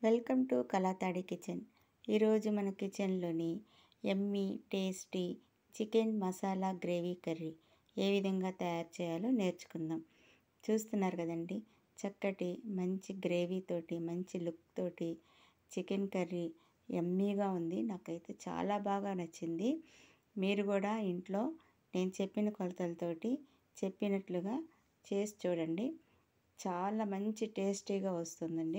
Welcome to కళాతాడి kitchen. ఈరోజు మన కిచెన్లోని yummy tasty chicken masala gravy curry ఏ విధంగా తయారు చేయాలో నేర్చుకుందాం. చూస్తున్నారు కదండి, చక్కటి మంచి గ్రేవీ తోటి మంచి లుక్ తోటి చికెన్ కర్రీ యమ్మీగా ఉంది. నాకైతే చాలా బాగా నచ్చింది. మీరు కూడా ఇంట్లో నేను చెప్పిన కొలతలతోటి చెప్పినట్లుగా చేసి చూడండి. చాలా మంచి టేస్టీగా వస్తుందండి.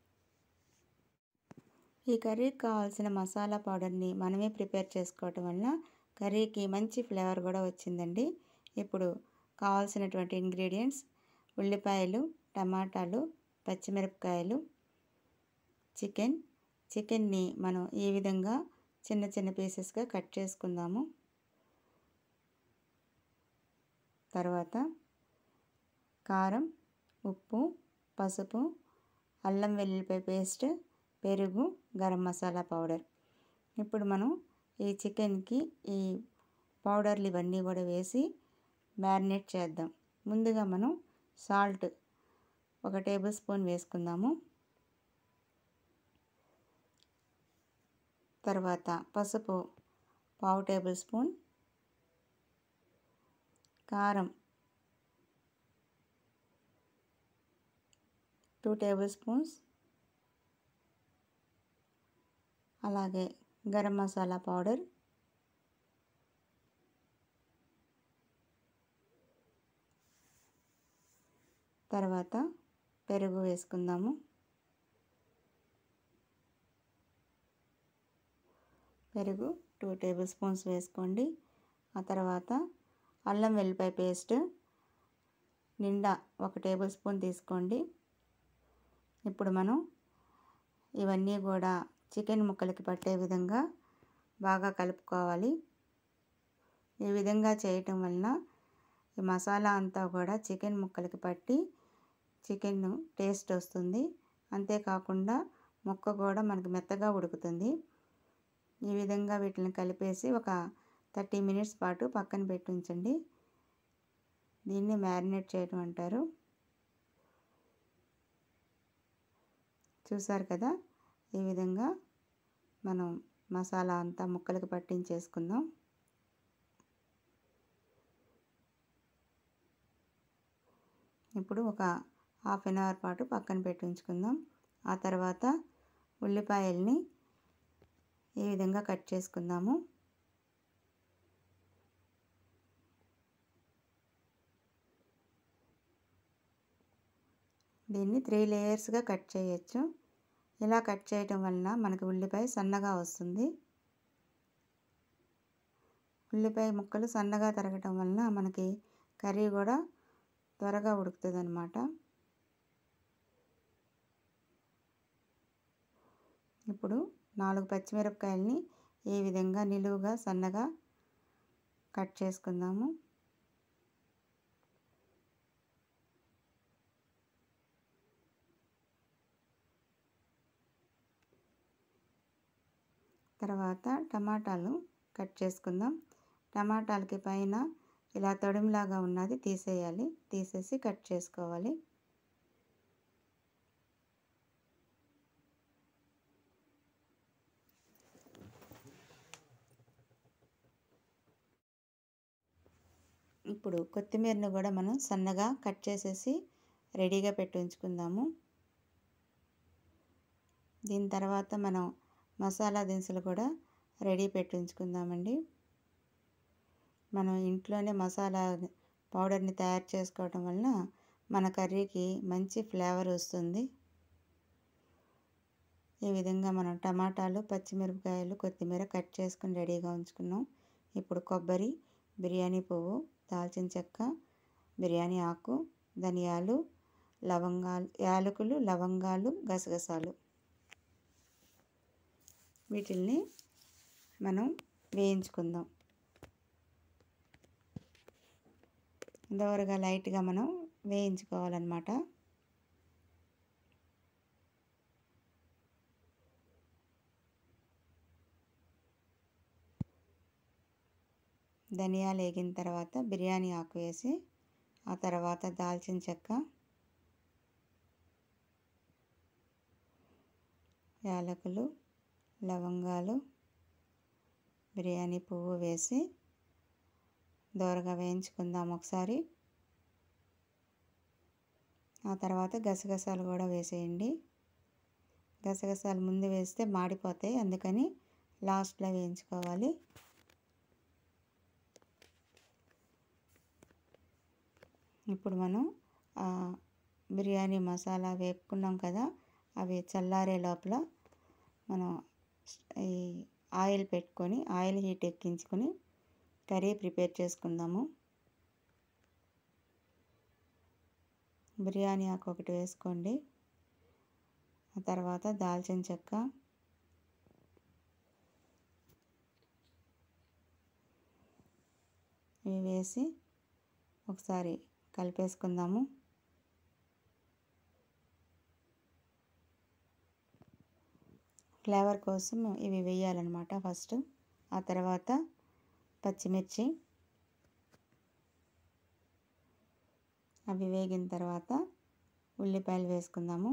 ఈ కర్రీకి కావాల్సిన మసాలా పౌడర్ని మనమే ప్రిపేర్ చేసుకోవటం వలన కర్రీకి మంచి ఫ్లేవర్ కూడా వచ్చిందండి. ఇప్పుడు కావాల్సినటువంటి ఇంగ్రీడియంట్స్: ఉల్లిపాయలు, టమాటాలు, పచ్చిమిరపకాయలు, చికెన్ని మనం ఈ విధంగా చిన్న చిన్న పీసెస్గా కట్ చేసుకుందాము. తర్వాత కారం, ఉప్పు, పసుపు, అల్లం వెల్లుల్లిపాయ పేస్ట్, పెరుగు, గరం మసాలా పౌడర్. ఇప్పుడు మనం ఈ చికెన్కి ఈ పౌడర్లు ఇవన్నీ కూడా వేసి మ్యారినేట్ చేద్దాం. ముందుగా మనం సాల్ట్ 1 టేబుల్ స్పూన్ వేసుకుందాము. తర్వాత పసుపు 1/2 టేబుల్ స్పూన్, కారం 2 టేబుల్ స్పూన్స్, అలాగే గరం మసాలా పౌడర్, తర్వాత పెరుగు వేసుకుందాము. పెరుగు 2 టేబుల్ స్పూన్స్ వేసుకోండి. ఆ తర్వాత అల్లం వెల్లిపాయ పేస్ట్ నిండా 1 టేబుల్ స్పూన్ తీసుకోండి. ఇప్పుడు మనం ఇవన్నీ కూడా చికెన్ ముక్కలకి పట్టే విధంగా బాగా కలుపుకోవాలి. ఈ విధంగా చేయటం వలన ఈ మసాలా అంతా కూడా చికెన్ ముక్కలకి పట్టి చికెన్ టేస్ట్ వస్తుంది. అంతేకాకుండా ముక్క కూడా మనకు మెత్తగా ఉడుకుతుంది. ఈ విధంగా వీటిని కలిపేసి ఒక 30 మినిట్స్ పాటు పక్కన పెట్టి ఉంచండి. దీన్ని మ్యారినేట్ చేయడం అంటారు. చూసారు కదా, ఈ విధంగా మనం మసాలా అంతా ముక్కలకు పట్టించేసుకుందాం. ఇప్పుడు ఒక హాఫ్ అన్ అవర్ పాటు పక్కన పెట్టి ఉంచుకుందాం. ఆ తర్వాత ఉల్లిపాయల్ని ఈ విధంగా కట్ చేసుకుందాము. దీన్ని 3 లేయర్స్గా కట్ చేయొచ్చు. ఇలా కట్ చేయటం వలన మనకి ఉల్లిపాయ సన్నగా వస్తుంది. ఉల్లిపాయ ముక్కలు సన్నగా తరగటం వలన మనకి కర్రీ కూడా త్వరగా ఉడుకుతుంది అన్నమాట. ఇప్పుడు 4 పచ్చిమిరపకాయలని ఈ విధంగా నిలువుగా సన్నగా కట్ చేసుకుందాము. తర్వాత టమాటాలు కట్ చేసుకుందాం. టమాటాలకి పైన ఇలా తొడిమిలాగా ఉన్నది తీసేయాలి. తీసేసి కట్ చేసుకోవాలి. ఇప్పుడు కొత్తిమీరను కూడా మనం సన్నగా కట్ చేసేసి రెడీగా పెట్టి ఉంచుకుందాము. దీని తర్వాత మనం మసాలా దినుసులు కూడా రెడీ పెట్టి ఉంచుకుందామండి. మనం ఇంట్లోనే మసాలా పౌడర్ని తయారు చేసుకోవటం వలన మన కర్రీకి మంచి ఫ్లేవర్ వస్తుంది. ఈ విధంగా మనం టమాటాలు, పచ్చిమిరపకాయలు, కొత్తిమీర కట్ చేసుకుని రెడీగా ఉంచుకున్నాం. ఇప్పుడు కొబ్బరి, బిర్యానీ పువ్వు, దాల్చిన చెక్క, బిర్యానీ ఆకు, ధనియాలు, లవంగాలు, యాలకులు, లవంగాలు, గసగసాలు, వీటిల్ని మనం వేయించుకుందాం. దోరగా లైట్గా మనం వేయించుకోవాలన్నమాట. ధనియాలు వేగిన తర్వాత బిర్యానీ ఆకు వేసి, ఆ తర్వాత దాల్చిన చెక్క, యాలకులు, లవంగాలు, బిర్యానీ పువ్వు వేసి దోరగా వేయించుకుందాం ఒకసారి. ఆ తర్వాత గసగసాలు కూడా వేసేయండి. గసగసాలు ముందు వేస్తే మాడిపోతాయి, అందుకని లాస్ట్లో వేయించుకోవాలి. ఇప్పుడు మనం బిర్యానీ మసాలా వేపుకున్నాం కదా, అవి చల్లారే లోపల మనం ఈ ఆయిల్ పెట్టుకొని ఆయిల్ హీట్ ఎక్కించుకొని కర్రీ ప్రిపేర్ చేసుకుందాము. బిర్యానీ ఆకు ఒకటి వేసుకోండి. ఆ తర్వాత దాల్చిన చెక్క, ఇవి వేసి ఒకసారి కలిపేసుకుందాము. ఫ్లేవర్ కోసం ఇవి వేయాలన్నమాట ఫస్ట్. ఆ తర్వాత పచ్చిమిర్చి, అవి వేగిన తర్వాత ఉల్లిపాయలు వేసుకుందాము.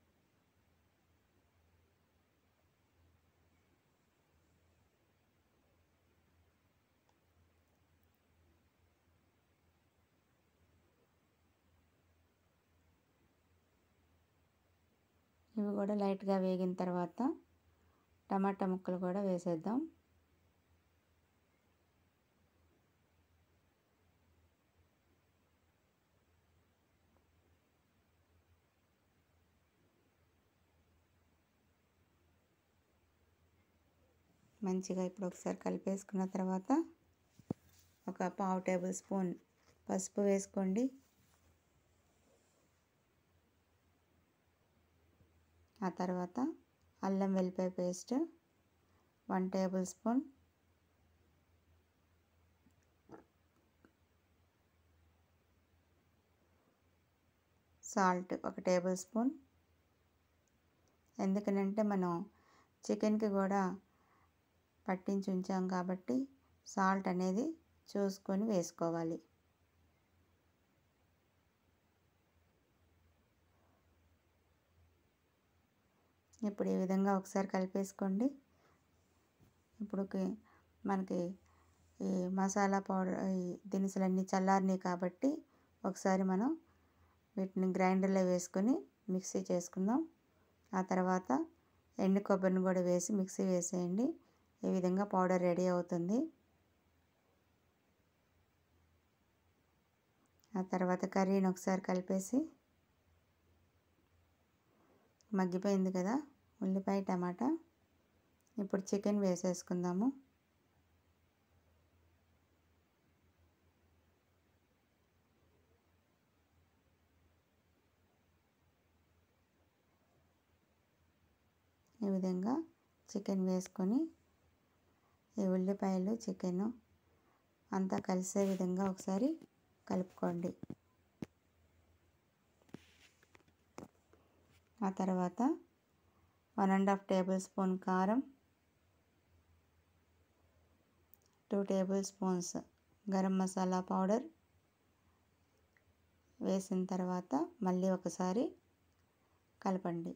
ఇవి కూడా లైట్గా వేగిన తర్వాత టమాటా ముక్కలు కూడా వేసేద్దాం. మంచిగా ఇప్పుడు ఒకసారి కలిపేసుకున్న తర్వాత ఒక 1/2 టేబుల్ స్పూన్ పసుపు వేసుకోండి. ఆ తర్వాత అల్లం వెల్లిపాయ paste 1 tablespoon, salt 1 tablespoon. ఎందుకనంటే మనం చికెన్కి కూడా పట్టించి ఉంచాం కాబట్టి సాల్ట్ అనేది చూసుకొని వేసుకోవాలి. ఇప్పుడు ఈ విధంగా ఒకసారి కలిపేసుకోండి. ఇప్పుడు మనకి ఈ మసాలా పౌడర్, ఈ దినుసులన్నీ చల్లారినాయి కాబట్టి ఒకసారి మనం వీటిని గ్రైండర్లో వేసుకొని మిక్సీ చేసుకుందాం. ఆ తర్వాత ఎండు కొబ్బరిని కూడా వేసి మిక్సీ వేసేయండి. ఈ విధంగా పౌడర్ రెడీ అవుతుంది. ఆ తర్వాత కర్రీని ఒకసారి కలిపేసి, మగ్గిపోయింది కదా ఉల్లిపాయ టమాటా, ఇప్పుడు చికెన్ వేసేసుకుందాము. ఈ విధంగా చికెన్ వేసుకొని ఈ ఉల్లిపాయలు చికెన్ అంతా కలిసే విధంగా ఒకసారి కలుపుకోండి. ఆ తర్వాత 1½ టేబుల్ స్పూన్ కారం, 2 tablespoons garam masala powder వేసిన తర్వాత మళ్ళీ ఒకసారి కలపండి.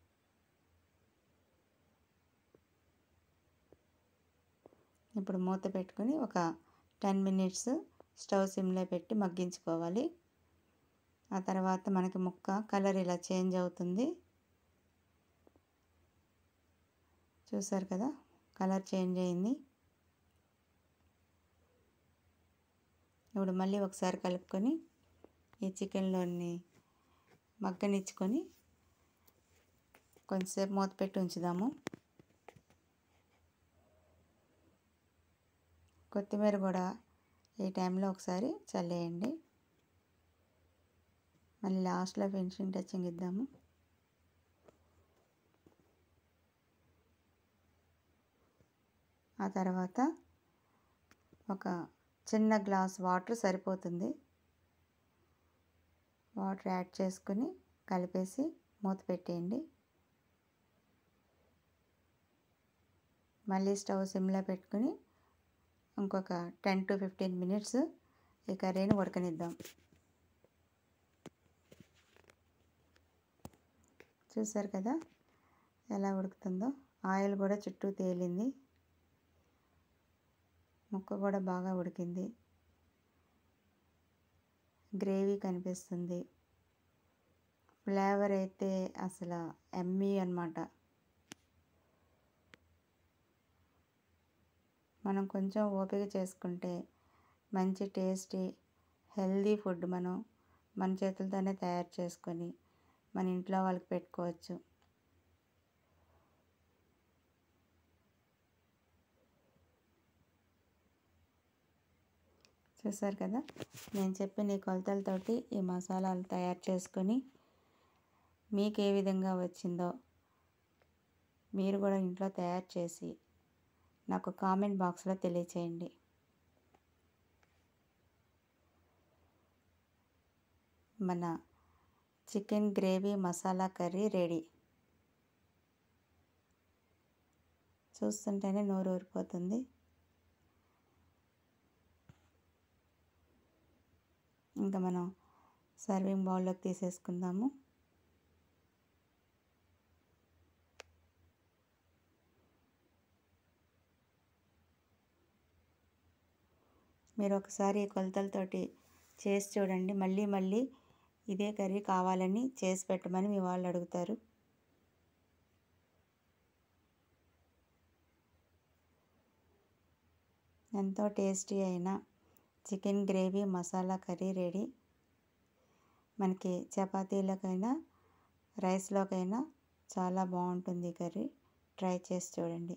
ఇప్పుడు మూత పెట్టుకొని ఒక 10 మినిట్స్ స్టవ్ సిమ్లో పెట్టి మగ్గించుకోవాలి. ఆ తర్వాత మనకి ముక్క కలర్ ఇలా చేంజ్ అవుతుంది. చూసారు కదా, కలర్ చేంజ్ అయింది. ఇప్పుడు మళ్ళీ ఒకసారి కలుపుకొని ఈ చికెన్లోని మగ్గనిచ్చుకొని కొంచెంసేపు మూత పెట్టి ఉంచుదాము. కొత్తిమీర కూడా ఈ టైంలో ఒకసారి చల్లేయండి. మళ్ళీ లాస్ట్లో ఫినిషింగ్ టచింగ్ ఇద్దాము. ఆ తర్వాత ఒక చిన్న గ్లాస్ వాటర్ సరిపోతుంది. వాటర్ యాడ్ చేసుకుని కలిపేసి మూత పెట్టేయండి. మళ్ళీ స్టవ్ సిమ్లో పెట్టుకుని ఇంకొక 10 to 15 మినిట్స్ ఈ కర్రీని ఉడకనిద్దాం. చూసారు కదా, ఎలా ఉడుకుతుందో. ఆయిల్ కూడా చుట్టూ తేలింది. ముక్క కూడా బాగా ఉడికింది. గ్రేవీ కనిపిస్తుంది. ఫ్లేవర్ అయితే అసలు యమ్మీ అన్నమాట. మనం కొంచెం ఓపిక చేసుకుంటే మంచి టేస్టీ హెల్దీ ఫుడ్ మనం మన చేతులతోనే తయారు చేసుకొని మన ఇంట్లో వాళ్ళకి పెట్టుకోవచ్చు. చూసారు కదా, నేను చెప్పిన ఈ కొలతలతోటి ఈ మసాలాలు తయారు చేసుకొని మీకు ఏ విధంగా వచ్చిందో మీరు కూడా ఇంట్లో తయారు చేసి నాకు కామెంట్ బాక్స్లో తెలియచేయండి. మన chicken gravy masala curry ready. చూస్తుంటేనే నోరు ఊరిపోతుంది. ఇంకా మనం సర్వింగ్ బౌల్లోకి తీసేసుకుందాము. మీరు ఒకసారి ఈ కొలతలతోటి చేసి చూడండి. మళ్ళీ మళ్ళీ ఇదే కర్రీ కావాలని చేసి పెట్టమని మీ వాళ్ళు అడుగుతారు. ఎంతో టేస్టీ అయిన chicken gravy masala curry ready. మనకి చపాతీలకైనా రైస్లోకైనా చాలా బాగుంటుంది ఈ కర్రీ. ట్రై చేసి చూడండి.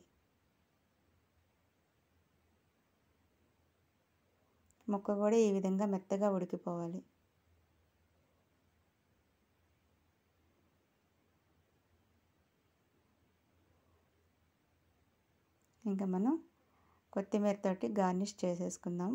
ముక్క కూడా ఈ విధంగా మెత్తగా ఉడికిపోవాలి. ఇంకా మనం కొత్తిమీరతోటి గార్నిష్ చేసేసుకుందాం.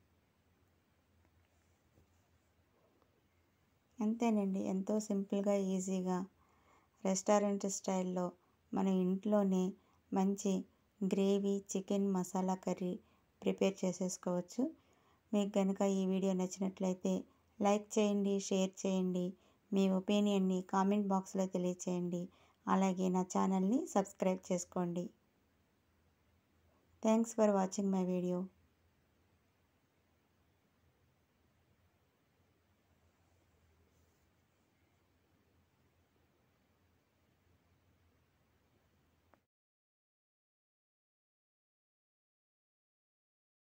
అంతేనండి, ఎంతో సింపుల్గా ఈజీగా రెస్టారెంట్ స్టైల్లో మన ఇంట్లోనే మంచి gravy chicken masala curry prepare చేసేసుకోవచ్చు. మీకు కనుక ఈ వీడియో నచ్చినట్లయితే లైక్ చేయండి, షేర్ చేయండి, మీ ఒపీనియన్ని కామెంట్ బాక్స్లో తెలియచేయండి. అలాగే నా ఛానల్ని సబ్స్క్రైబ్ చేసుకోండి. Thanks for watching my video.